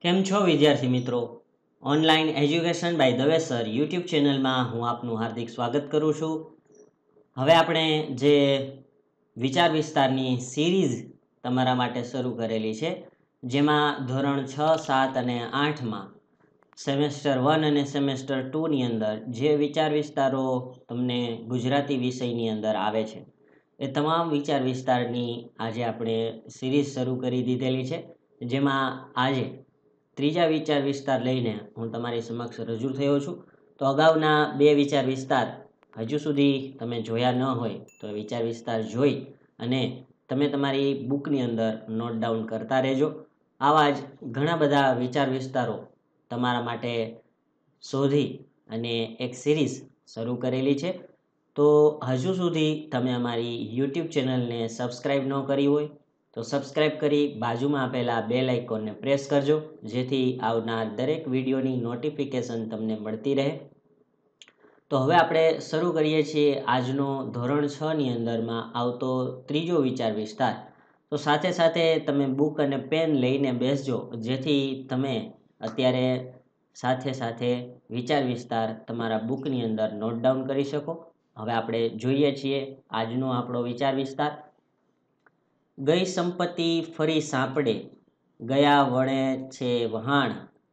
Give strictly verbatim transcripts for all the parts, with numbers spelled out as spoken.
કેમ છો વિદ્યાર્થી મિત્રો? Online education by Dave sir YouTube ચેનલમાં હું આપનું હાર્દિક સ્વાગત કરું છું. હવે આપણે જે વિચાર વિસ્તારની સિરીઝ તમારા માટે શરૂ કરેલી છે, જેમાં ધોરણ છ સાત અને આઠમાં સેમેસ્ટર વન અને સેમેસ્ટર ટુની અંદર જે વિચાર વિસ્તારો તમને ગુજરાતી વિષયની અંદર આવે છે, એ તમામ વિચાર વિસ્તારની આજે આપણે સિરીઝ શરૂ કરી દીધેલી છે, જેમાં આજે ત્રીજા વિચાર વિસ્તાર લઈને હું તમારી સમક્ષ રજૂ થયો છું. તો અગાઉના બે વિચાર વિસ્તાર હજુ સુધી તમે જોયા ન હોય તો વિચાર વિસ્તાર જોઈ અને તમે તમારી બુકની અંદર નોટ ડાઉન કરતા રહેજો. આવા જ ઘણા બધા વિચાર વિસ્તારો તમારા માટે શોધી અને એક સિરીઝ શરૂ કરેલી છે. તો હજુ સુધી તમે અમારી યુટ્યુબ ચેનલને સબસ્ક્રાઈબ ન કરી હોય તો સબસ્ક્રાઈબ કરી બાજુમાં આપેલા બેલ આઇકોનને પ્રેસ કરજો, જેથી આવનાર દરેક વિડીયોની નોટિફિકેશન તમને મળતી રહે. તો હવે આપણે શરૂ કરીએ છીએ આજનો ધોરણ છ ની અંદરમાં આવતો ત્રીજો વિચાર વિસ્તાર. તો સાથે સાથે તમે બુક અને પેન લઈને બેસજો, જેથી તમે અત્યારે સાથે સાથે વિચાર વિસ્તાર તમારા બુકની અંદર નોટ ડાઉન કરી શકો. હવે આપણે જોઈએ છીએ આજનો આપણો વિચાર વિસ્તાર. ગઈ સંપત્તિ ફરી સાંપડે, ગયા વણે છે વહાણ,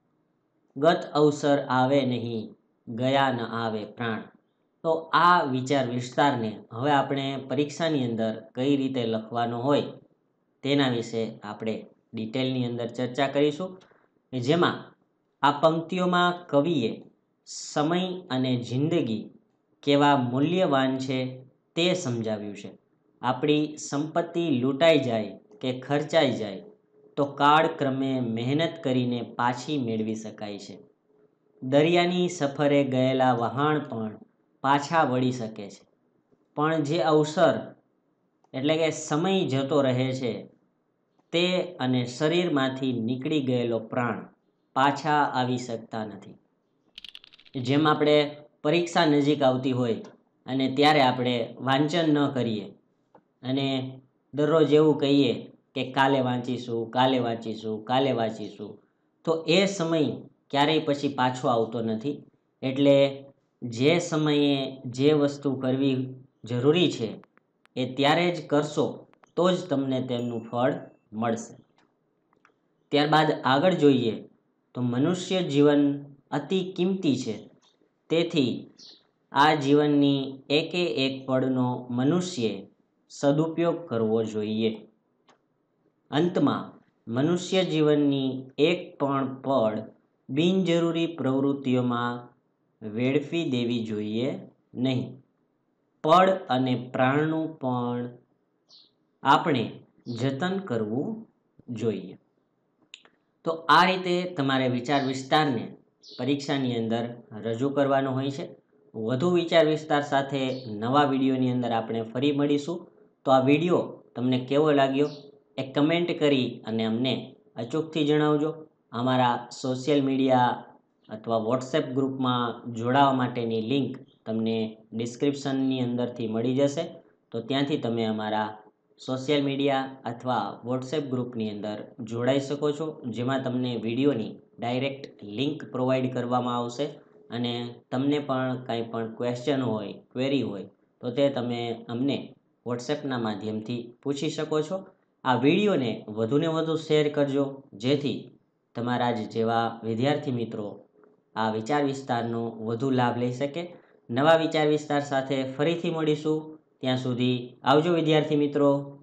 ગત અવસર આવે નહીં, ગયા ન આવે પ્રાણ. તો આ વિચાર વિસ્તારને હવે આપણે પરીક્ષાની અંદર કઈ રીતે લખવાનો હોય તેના વિશે આપણે ડિટેલની અંદર ચર્ચા કરીશું. જેમાં આ પંક્તિઓમાં કવિએ સમય અને જિંદગી કેવા મૂલ્યવાન છે તે સમજાવ્યું છે. આપણી સંપત્તિ લૂંટાઈ જાય કે ખર્ચાઈ જાય તો કાળક્રમે મહેનત કરીને પાછી મેળવી શકાય છે. દરિયાની સફરે ગયેલા વહાણ પણ પાછા વળી શકે છે, પણ જે અવસર એટલે કે સમય જતો રહે છે તે અને શરીરમાંથી નીકળી ગયેલો પ્રાણ પાછા આવી શકતા નથી. જેમ આપણે પરીક્ષા નજીક આવતી હોય અને ત્યારે આપણે વાંચન ન કરીએ અને દરરોજ એવું કહીએ કે કાલે વાંચીશું કાલે વાંચીશું કાલે વાંચીશું, તો એ સમય ક્યારેય પછી પાછો આવતો નથી. એટલે જે સમયે જે વસ્તુ કરવી જરૂરી છે એ ત્યારે જ કરશો તો જ તમને તેમનું ફળ મળશે. ત્યારબાદ આગળ જોઈએ તો મનુષ્ય જીવન અતિ કિંમતી છે, તેથી આ જીવનની એકે એક પળનો મનુષ્યે સદુપયોગ કરવો જોઈએ. અંતમાં મનુષ્ય જીવનની એક પણ પળ બિનજરૂરી પ્રવૃત્તિઓમાં વેડફી દેવી જોઈએ નહીં. પળ અને પ્રાણનું પણ આપણે જતન કરવું જોઈએ. તો આ રીતે તમારે વિચાર વિસ્તારને પરીક્ષાની અંદર રજૂ કરવાનો હોય છે. વધુ વિચાર વિસ્તાર સાથે નવા વિડીયોની અંદર આપણે ફરી મળીશું. તો આ વિડીયો તમને કેવો લાગ્યો એ કમેન્ટ કરી અને અમને અચૂકથી જણાવજો. અમારા સોશિયલ મીડિયા અથવા વોટ્સએપ ગ્રુપમાં જોડાવા માટેની લિંક તમને ડિસ્ક્રિપ્શનની અંદરથી મળી જશે. તો ત્યાંથી તમે અમારા સોશિયલ મીડિયા અથવા વોટ્સએપ ગ્રુપની અંદર જોડાઈ શકો છો, જેમાં તમને વિડીયોની ડાયરેક્ટ લિંક પ્રોવાઈડ કરવામાં આવશે અને તમને પણ કાંઈ પણ ક્વેશ્ચન હોય, ક્વેરી હોય તો તે તમે અમને વોટ્સએપના માધ્યમથી પૂછી શકો છો. આ વિડીયોને વધુને વધુ શેર કરજો, જેથી તમારા જ જેવા વિદ્યાર્થી મિત્રો આ વિચાર વિસ્તારનો વધુ લાભ લઈ શકે. નવા વિચાર વિસ્તાર સાથે ફરીથી મળીશું. ત્યાં સુધી આવજો વિદ્યાર્થી મિત્રો.